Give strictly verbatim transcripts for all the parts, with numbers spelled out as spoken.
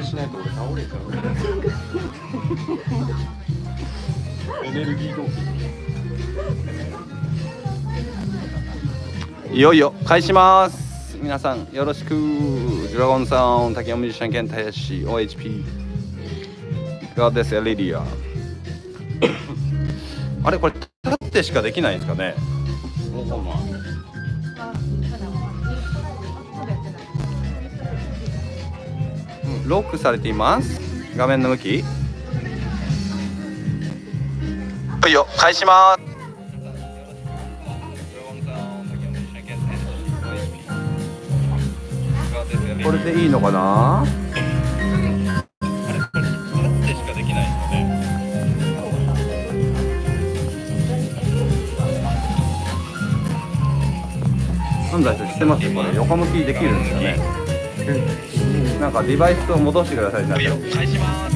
しないと俺倒れちゃう。エネルギー動機。いよいよ開始します。皆さんよろしく。ドラゴンさん、竹山ミュージシャン兼林 オーエイチピー ガーデスエリリア。あれこれ立ってしかできないんですかね。ロックされています。画面の向き。いいよ、開始します。これでいいのかな。なんだしてますよ。これ横向きできるんですよね。なんかデバイスを戻してください。返します。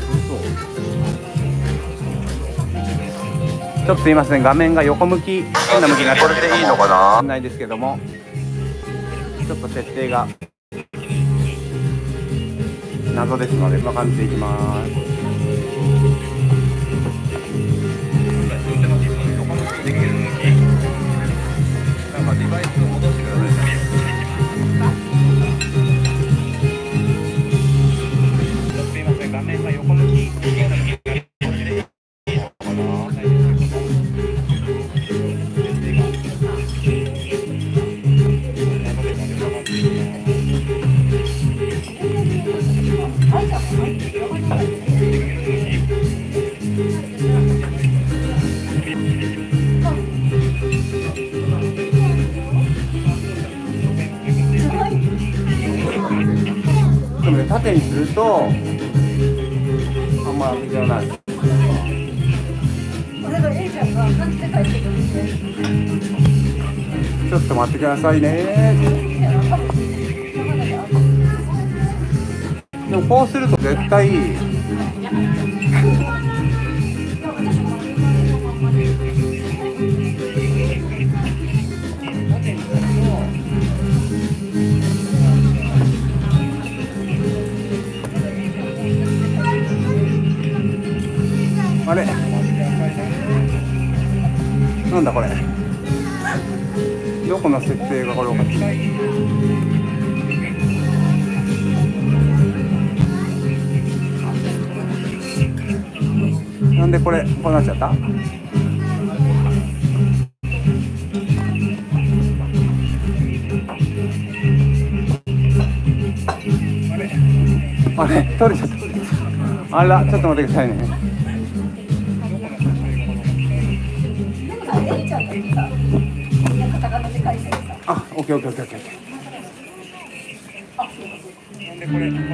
ちょっとすいません、画面が横向き変な向きになってるけども、これでいいのかな。ないですけども、ちょっと設定が謎ですので分かっていきます。なんかデバイスを戻してください。すいません、画面が横向き。縦にするとあんまりじゃない。ちょっと待ってくださいね。でもこうすると絶対あれなんだこれ、どこの設定がこれおかしい。なんでこれこうなっちゃった。あれ取れちゃった。あらちょっと待ってくださいね。あ、オッケーオッケーオッケーオッケーオッケー。なんでこれこうなっちゃ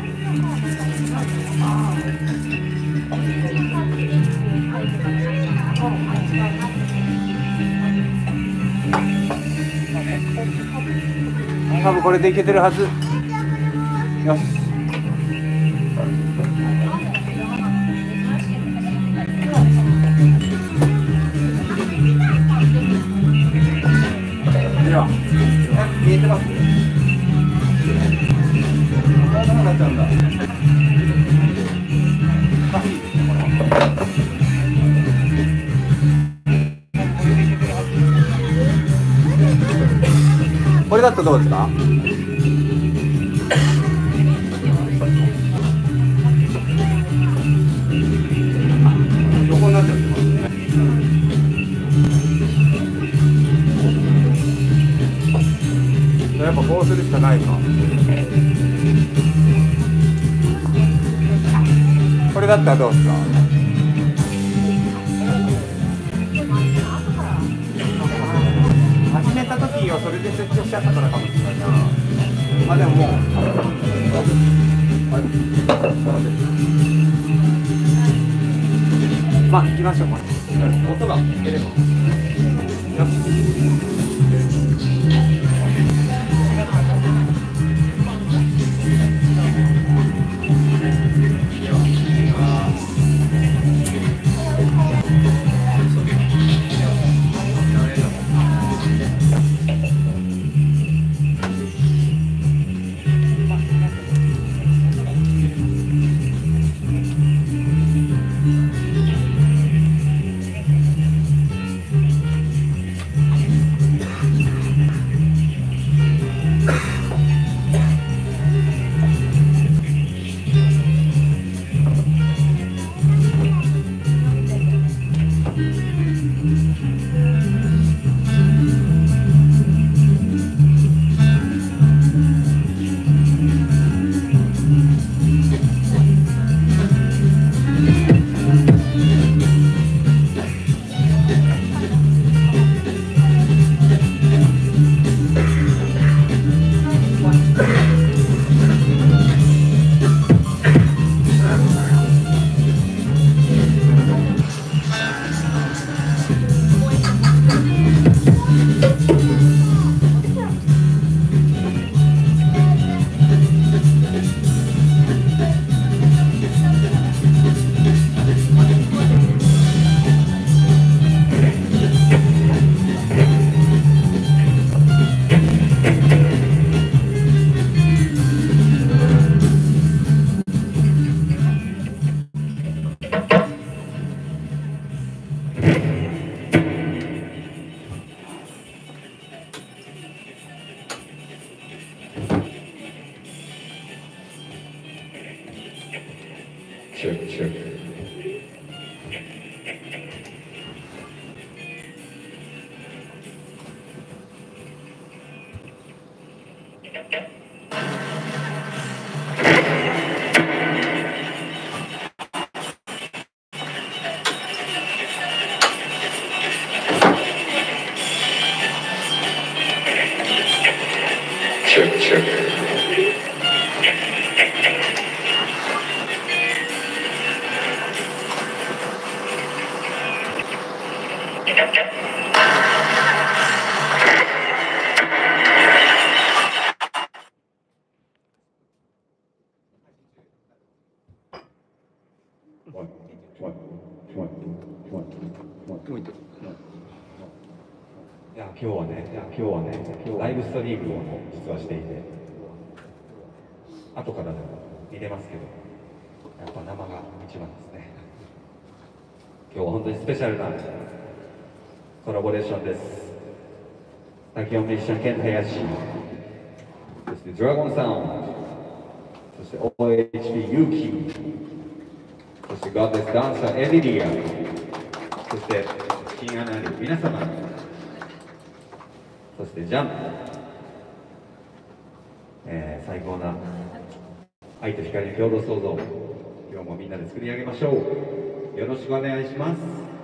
った。多分これでいけてるはず。よし。見えてます？こんななっちゃうんだ。おかしいですね、これは。これだとどうですか？横になっちゃってますね。やっぱこうするしかないか。これだったらどうですか？始めた時をそれで設定しちゃったからかもしれないな。まあでももうまあ行きましょうか。音が聞ければ。よし。 check, check. Check, check.いや今日はね、いや今日はね、ライブストリームを実はしていて、後からでも見れますけど、やっぱ生が一番ですね。今日は本当にスペシャルなコラボレーションです。滝音ミュージシャン兼林、そしてドラゴンサウンド、そして オーエイチピー ユーキ、そして Godless Dancer エリリア、そしてキンアナリ皆様、そしてジャンプ、えー、最高な愛と光の共同創造、今日もみんなで作り上げましょう。よろしくお願いします。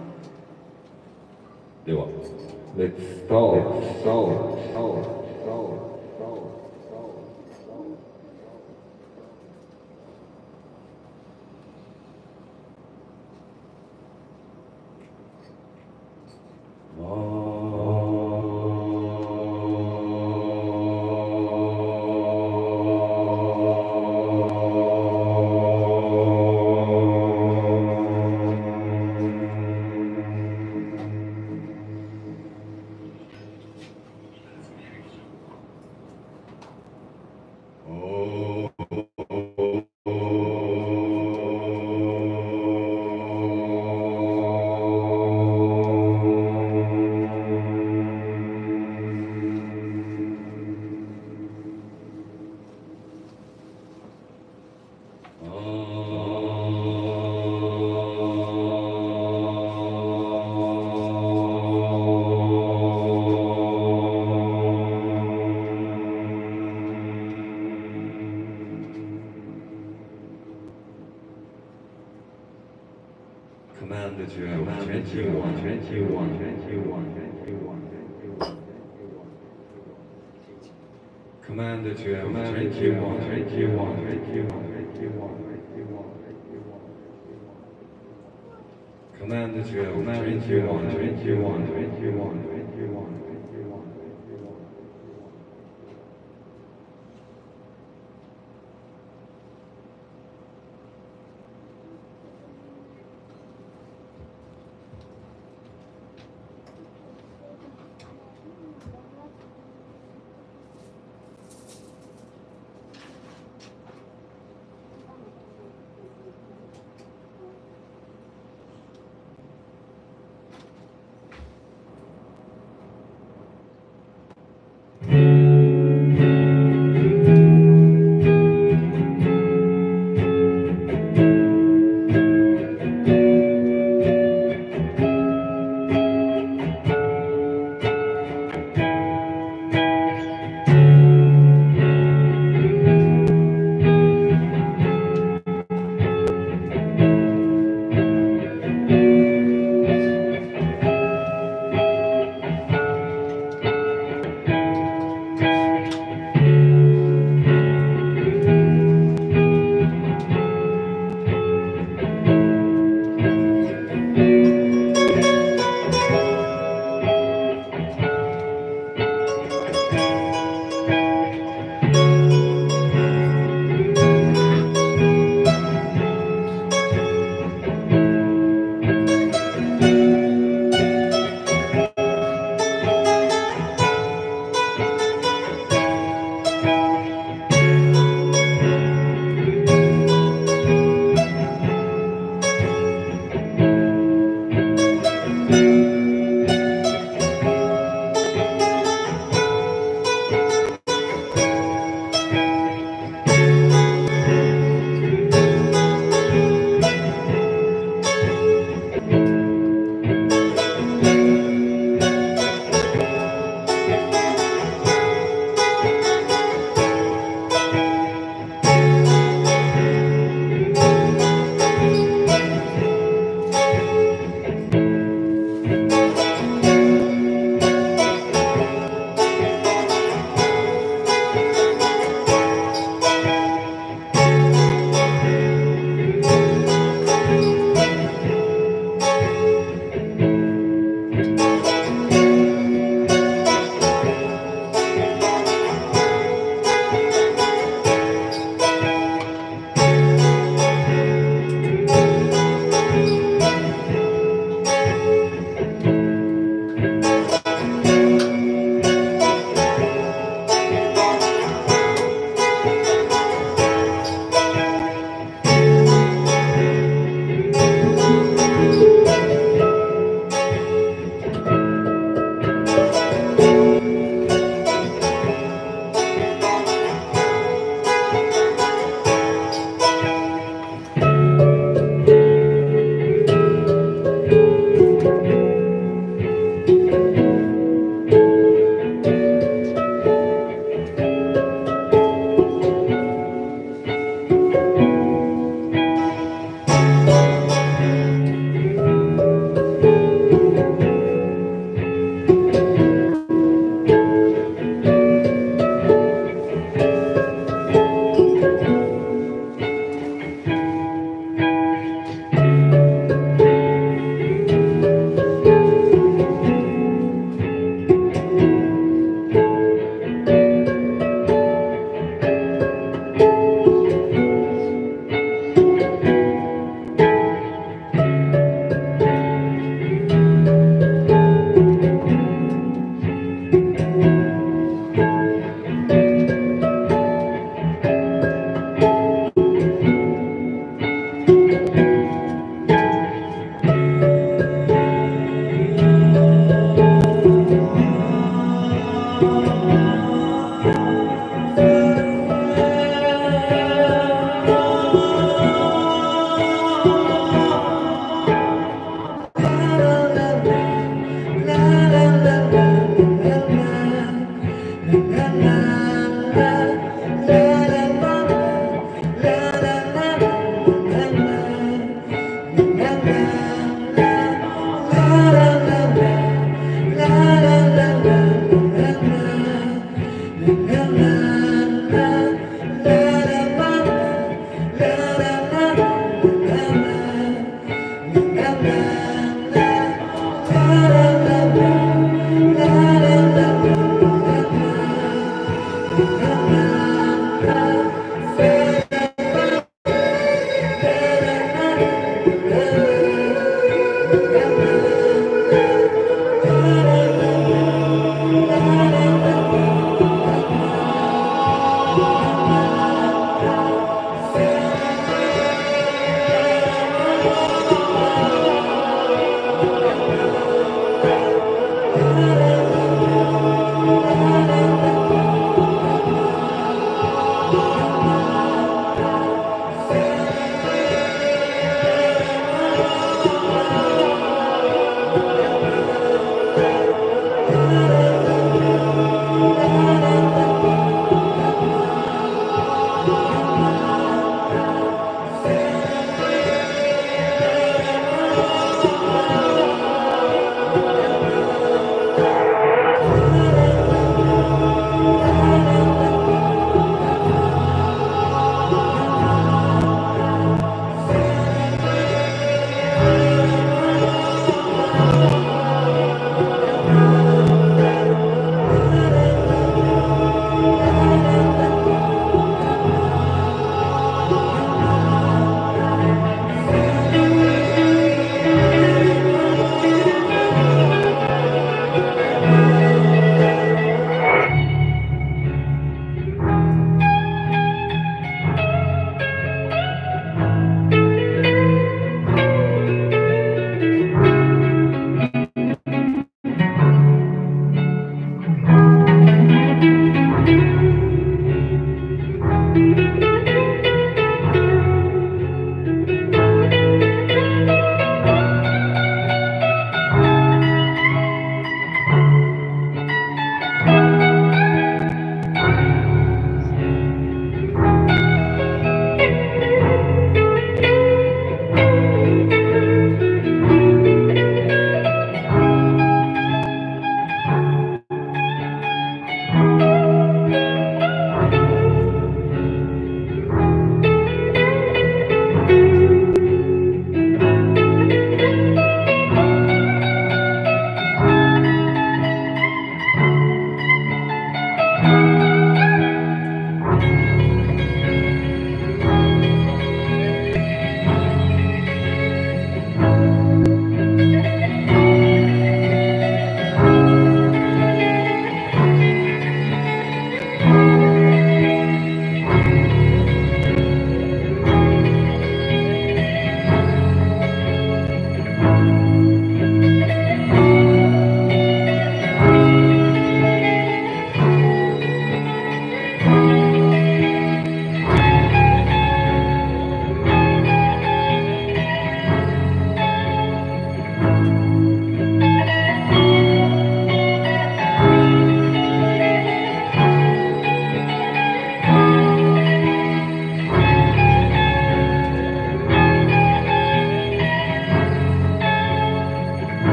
では、Let's start, start, start, start. 「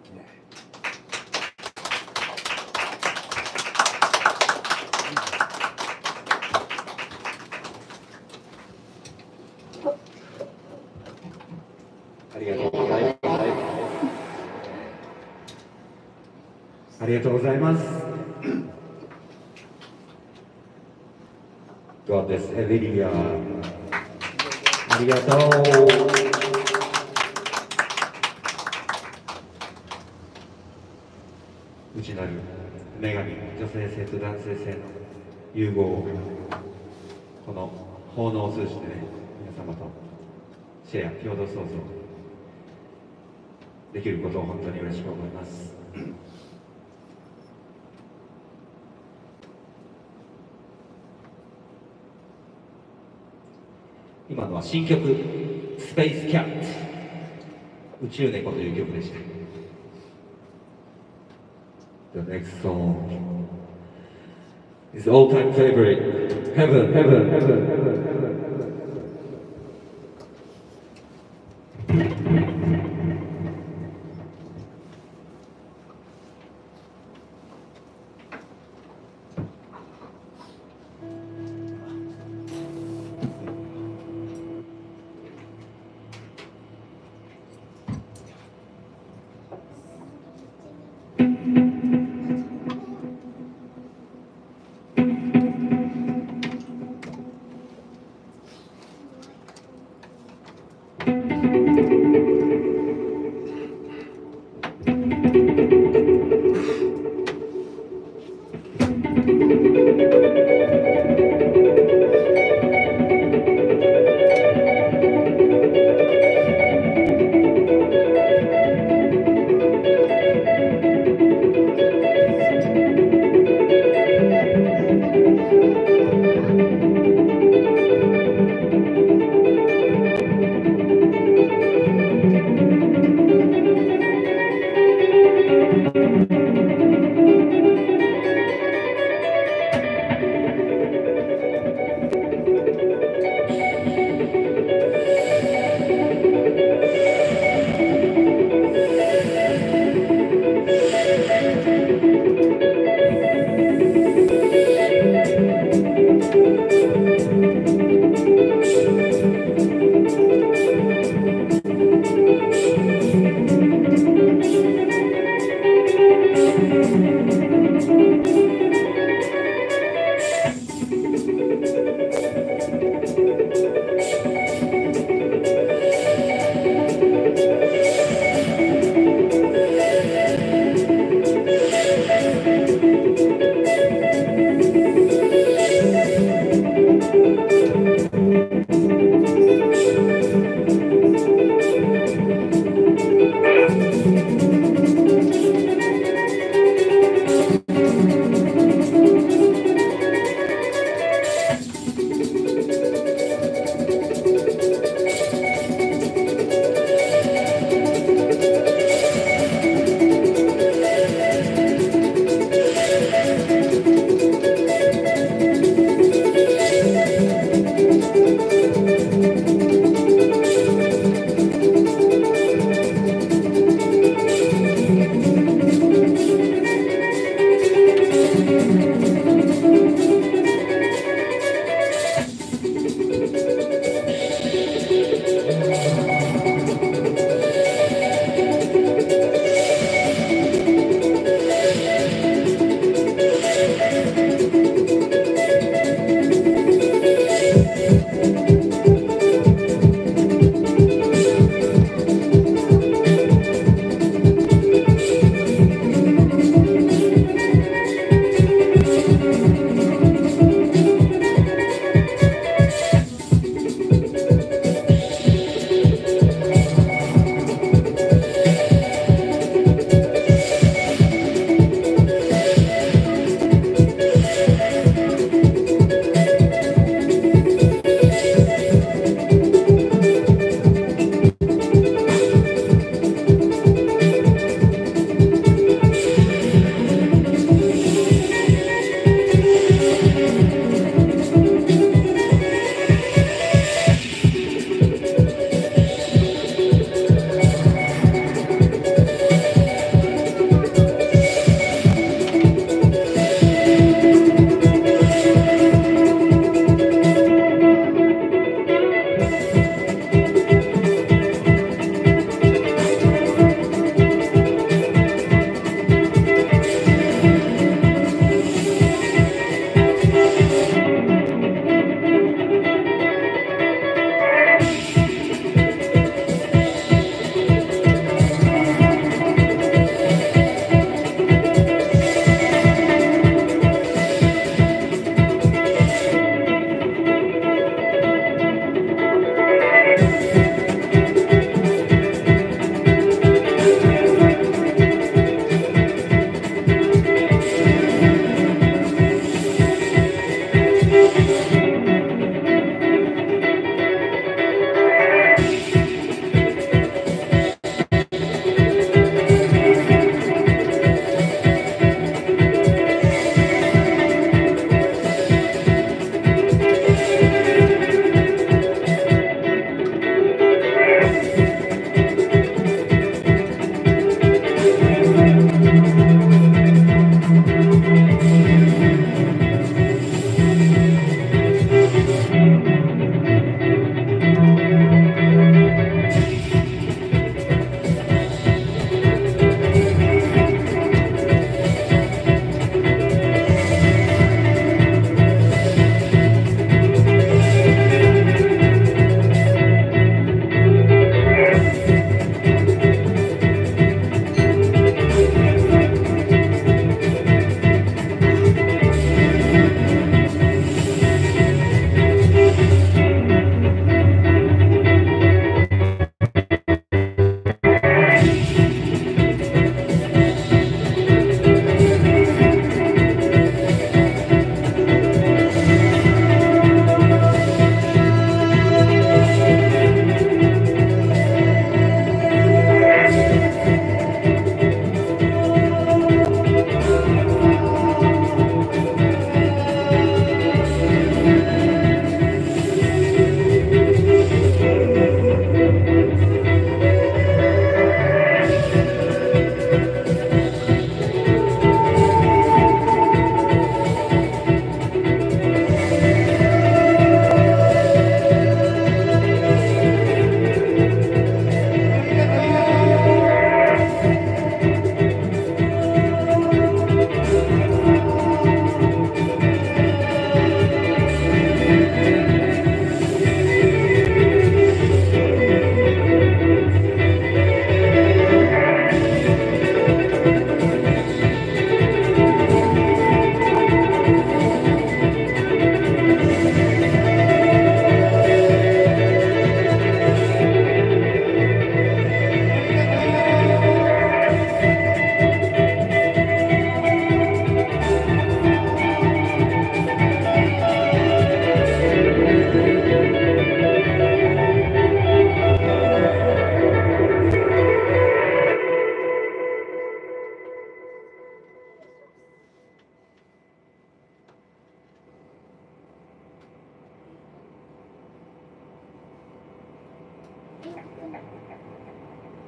ね。 ありがとうございます。ありがとうございます。どうです、エリリア。ありがとう。内なる女神、女性性と男性性の融合をこの奉納を通じてね、皆様とシェア、共同創造できることを本当に嬉しく思います。今のは新曲「スペースキャット」宇宙猫という曲でした。 The next song is all-time favorite Heaven, Heaven, Heaven, Heaven, Heaven.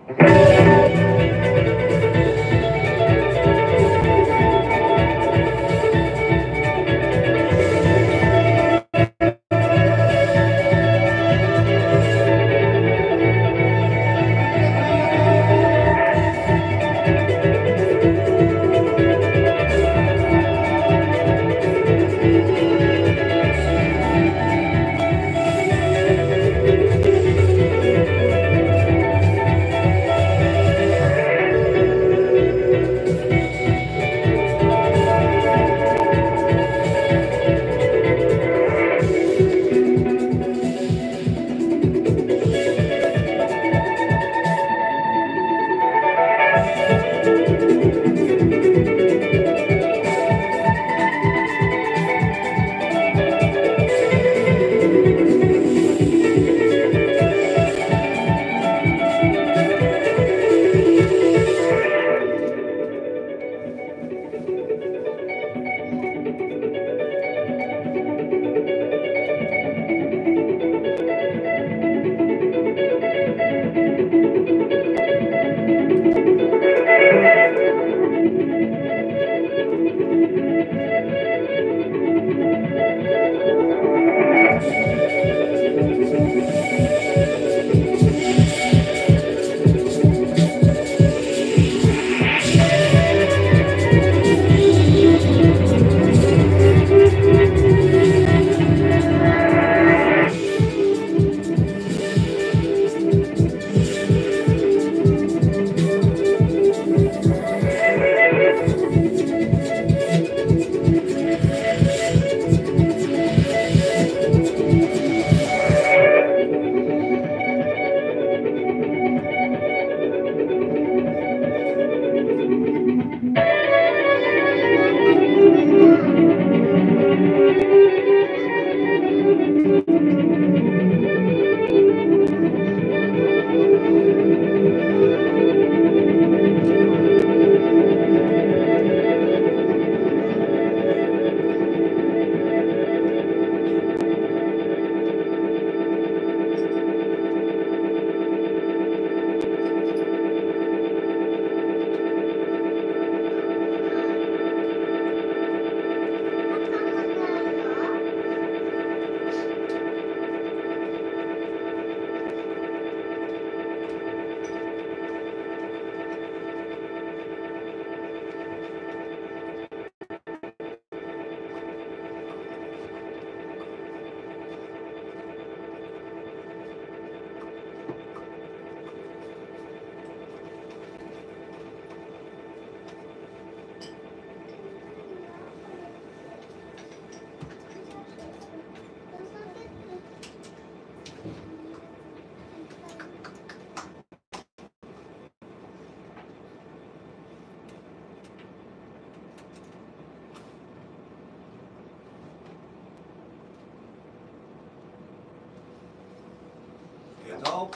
Genau.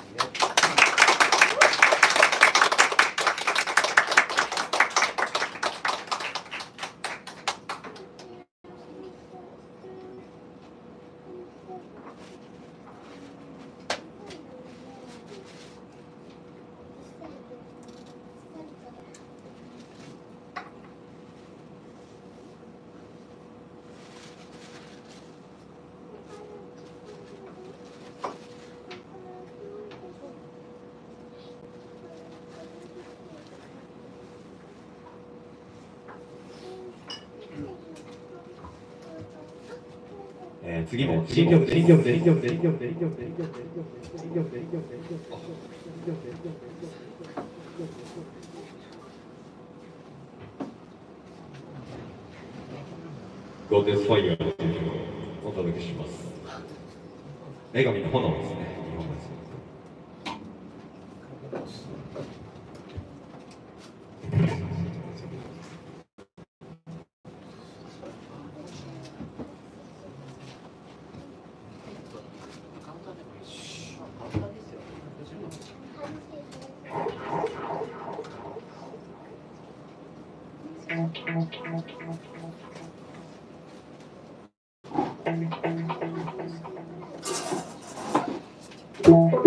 えー、次も新曲です。新曲です。新曲です。新曲です。新曲です。新曲です。新曲です。新曲です。ゴーデスファイヤーという曲をお届けします。女神の炎ですね。日本語です。Thank you.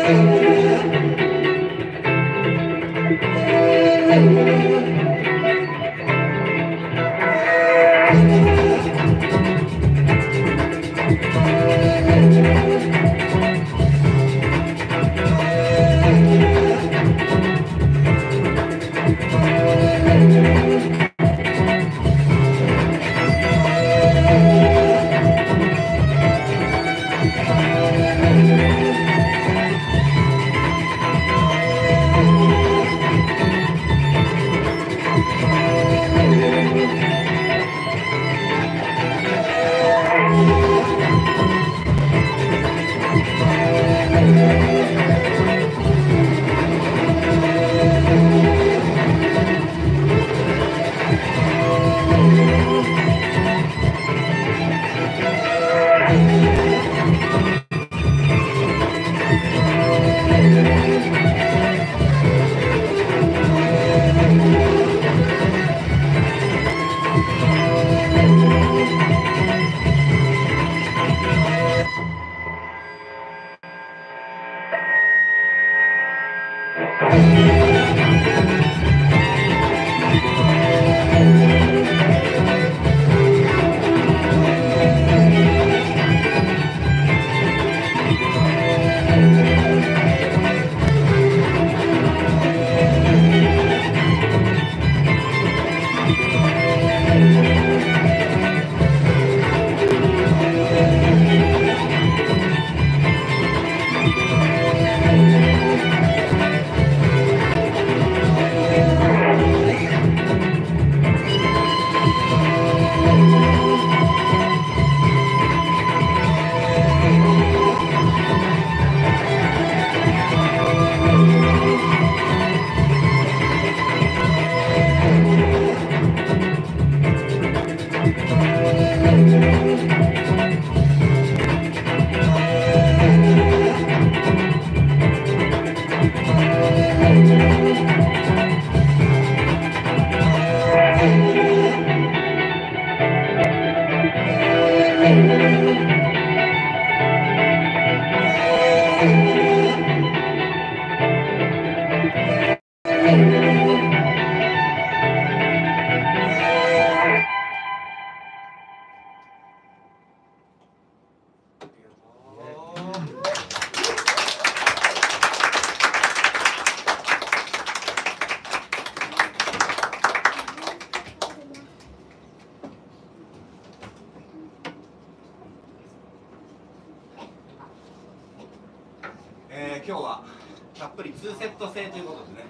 えー、今日はたっぷりにセット制ということでね、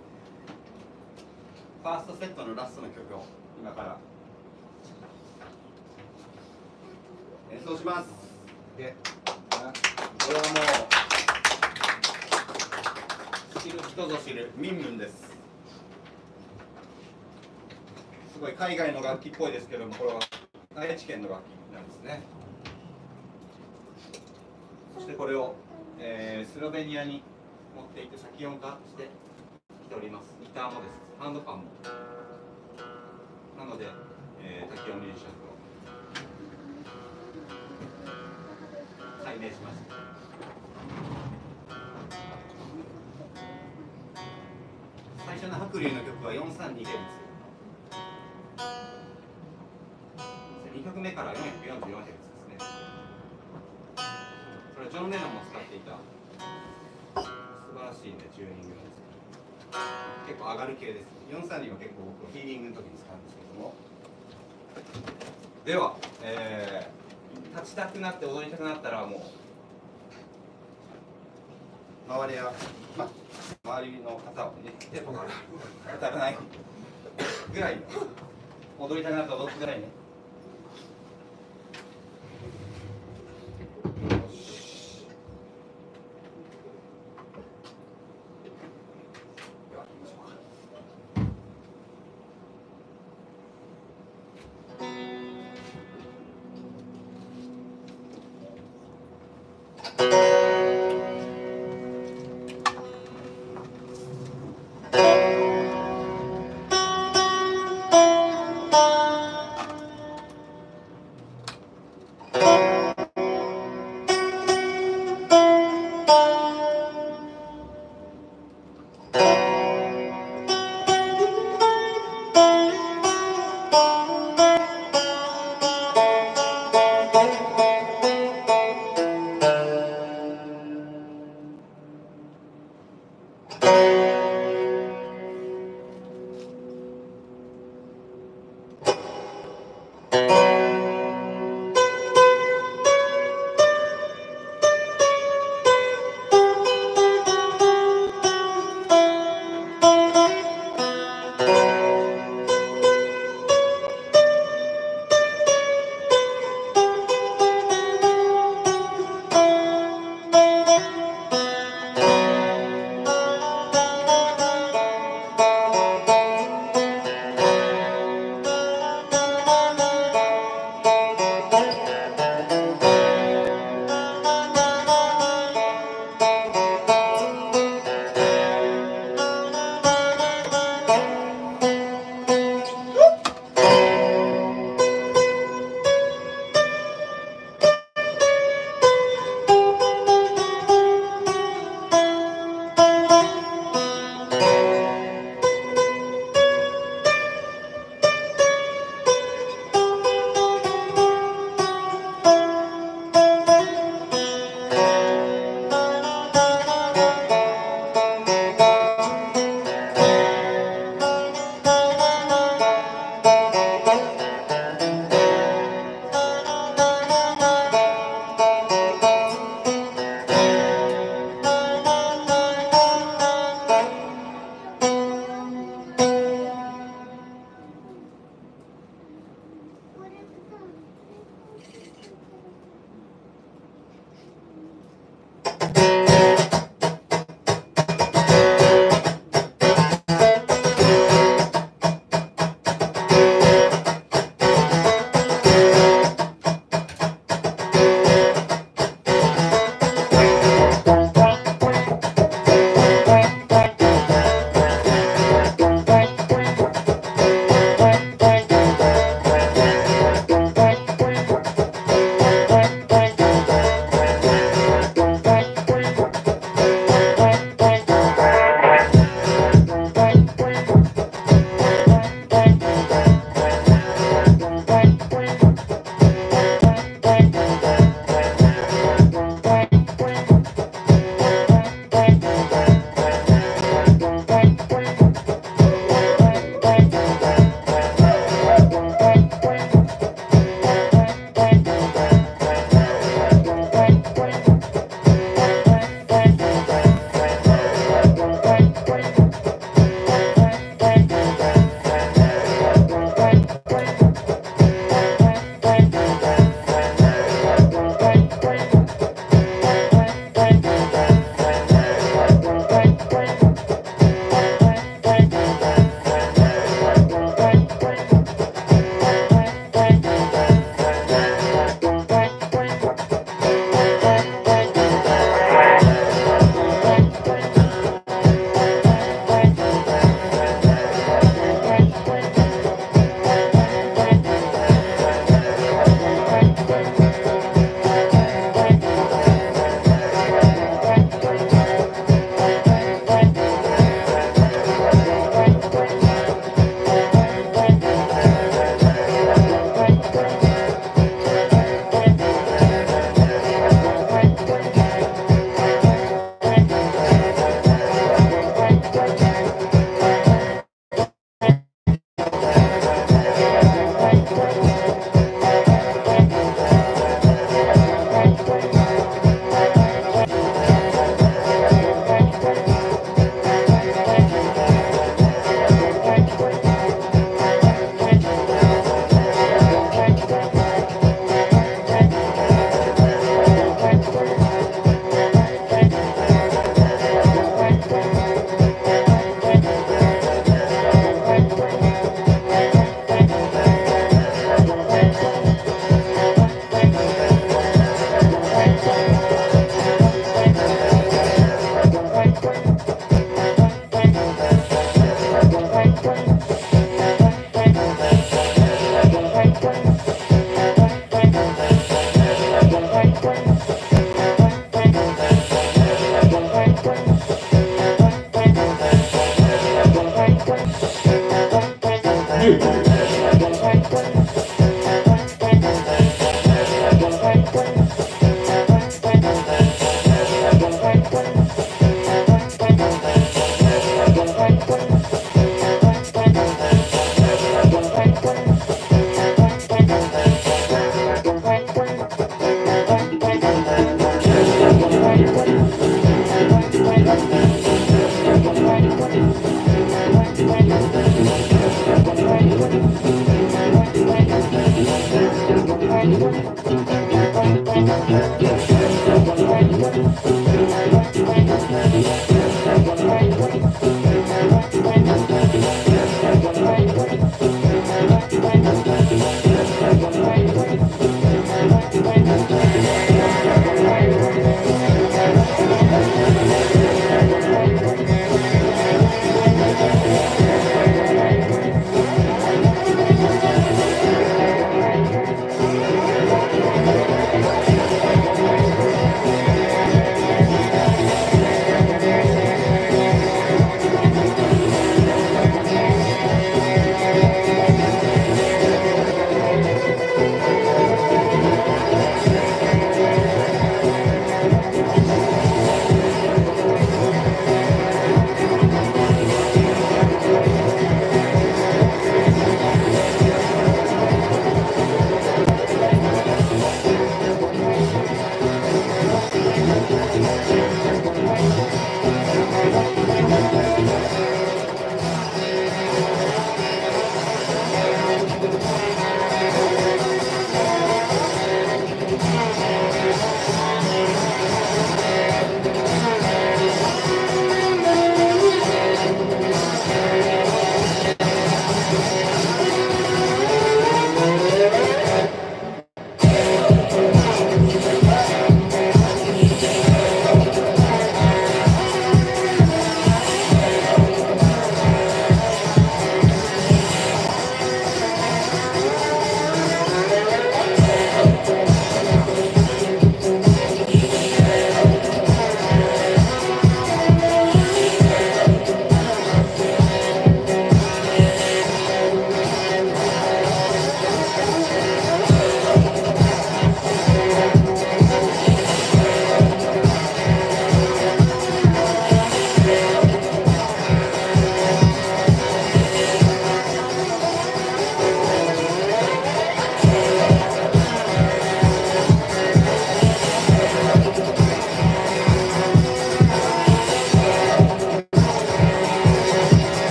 ファーストセットのラストの曲を今から演奏します。で、これはもう知る人ぞ知るミンミンです。すごい海外の楽器っぽいですけども、これは愛知県の楽器なんですね。そしてこれを、えー、スロベニアに持っていって先音化してきております。ギターもです。ハンドパンも。なので、えー、滝音ミュージシャンと改名しました。最初の白龍の曲はよんさんにヘルツ。にきょくめから よんひゃくよんじゅうよんヘルツですね。これジョン・レノンも使っていた素晴らしい、ね、チューニングなんですけど、結構上がる系です。よんさんには結構僕ヒーリングの時に使うんですけども、では、えー、立ちたくなって踊りたくなったらもう周りや、ま、周りの方をね手とか当たらないぐらいの踊りたくなったら踊ってぐらいね。 は Thank you.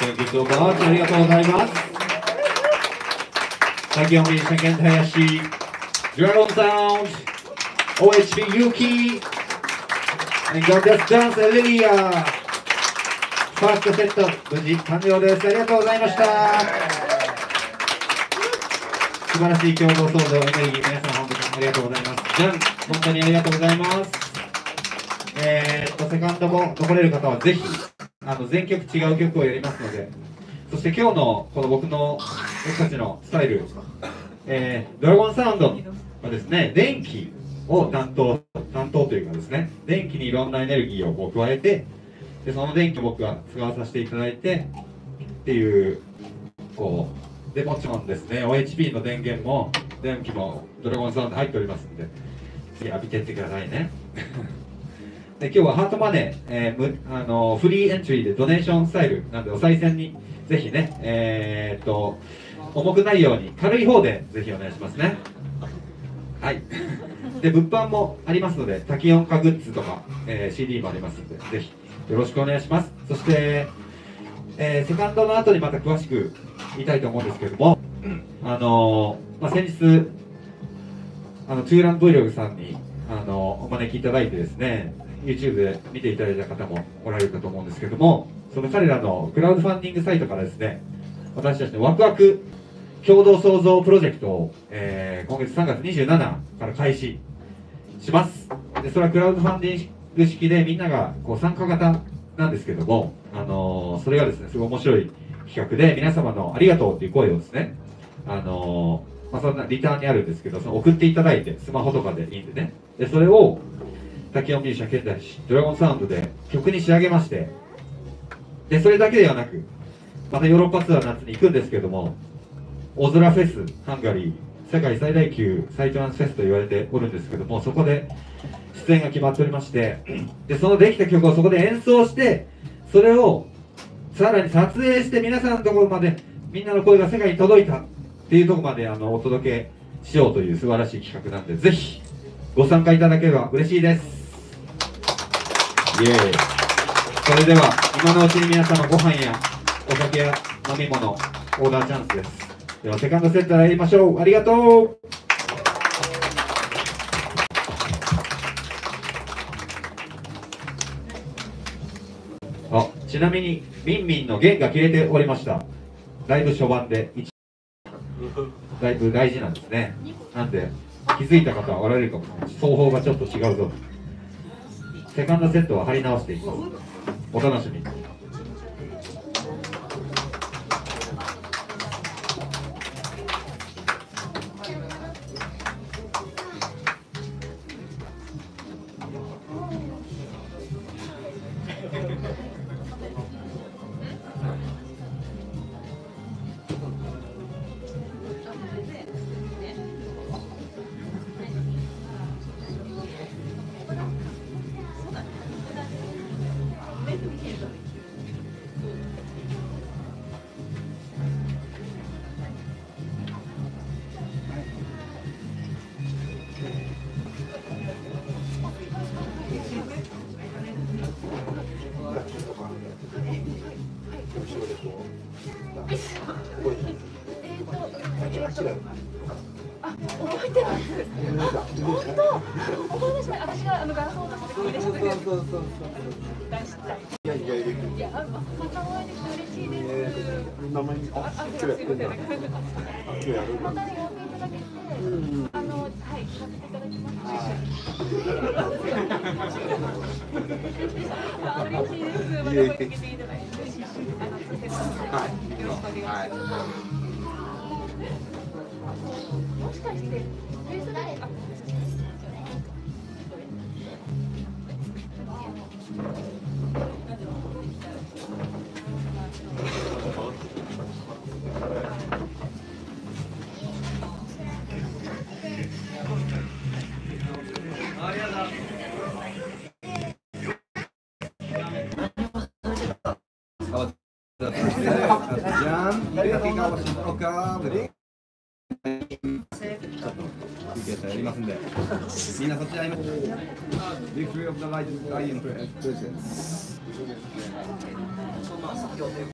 Thank you so much. ありがとうございます。滝尾美社健林、Dragon Sound、オーエイチピー Yuki、and Goddess Dance Lilia。ファーストセット、無事完了です。ありがとうございました。素晴らしい共同創造エネルギー、皆さん本当にありがとうございます。じゃん、本当にありがとうございます。えー、っと、セカンドも残れる方はぜひ、あの全曲違う曲をやりますので、そして今日のこの僕の僕たちのスタイル、えー、ドラゴンサウンドはですね、電気を担当、担当というかですね、電気にいろんなエネルギーをこう加えて、でその電気を僕が使わさせていただいてっていう、こう、でもちろんですね、オーエイチピー の電源も電気もドラゴンサウンド入っておりますので、ぜひ浴びてってくださいね。で今日はハートマネー、えー、むあのフリーエントリーでドネーションスタイルなんでお賽銭にぜひね、えー、っと重くないように軽い方でぜひお願いしますね。はい。で物販もありますので、滝音化グッズとか、えー、シーディー もありますのでぜひよろしくお願いします。そして、えー、セカンドの後にまた詳しく言いたいと思うんですけども、あのーまあ、先日あのトゥーラン Vlog さんにあのお招きいただいてですね、YouTube で見ていただいた方もおられるかと思うんですけども、その彼らのクラウドファンディングサイトからですね、私たちのワクワク共同創造プロジェクトを、えー、今月さんがつにじゅうしちにちから開始します。でそれはクラウドファンディング式でみんながこう参加型なんですけども、あのー、それがですねすごい面白い企画で、皆様のありがとうっていう声をですね、あのーまあ、そんなリターンにあるんですけど、その送っていただいて、スマホとかでいいんでね、でそれを滝音ミュージシャン現代ドラゴンサウンドで曲に仕上げまして、でそれだけではなく、またヨーロッパツアー夏に行くんですけども、オズラフェスハンガリー世界最大級サイトランスフェスと言われておるんですけども、そこで出演が決まっておりまして、でそのできた曲をそこで演奏して、それをさらに撮影して皆さんのところまで、みんなの声が世界に届いたっていうところまであのお届けしようという素晴らしい企画なんで、ぜひご参加いただければ嬉しいです。イエーイ。それでは今のうちに皆様ご飯やお酒や飲み物オーダーチャンスです。ではセカンドセットやりましょう。ありがとう。あ、ちなみにミンミンの弦が切れておりました。だいぶ初版でだいぶ大事なんですね。なんで気づいた方はおられるかもしれない。奏法がちょっと違うぞ。セカンドセットは貼り直していきます。お楽しみに。 あ、覚えてます。本当。思い出した。私があのガラスを出してくれた時。出したい。いやいやいや。いや、またお会いできて嬉しいです。名前にあ、あ、すみません。また呼んでいただけて、あのはい聞かせていただきます。あ、嬉しいです。また声かけていただいて、あのそしてはい。よろしくお願いします。もしかして、フェイスライト、あ、 やりますんで、みんなそちらに。Be free of the light, I am presence.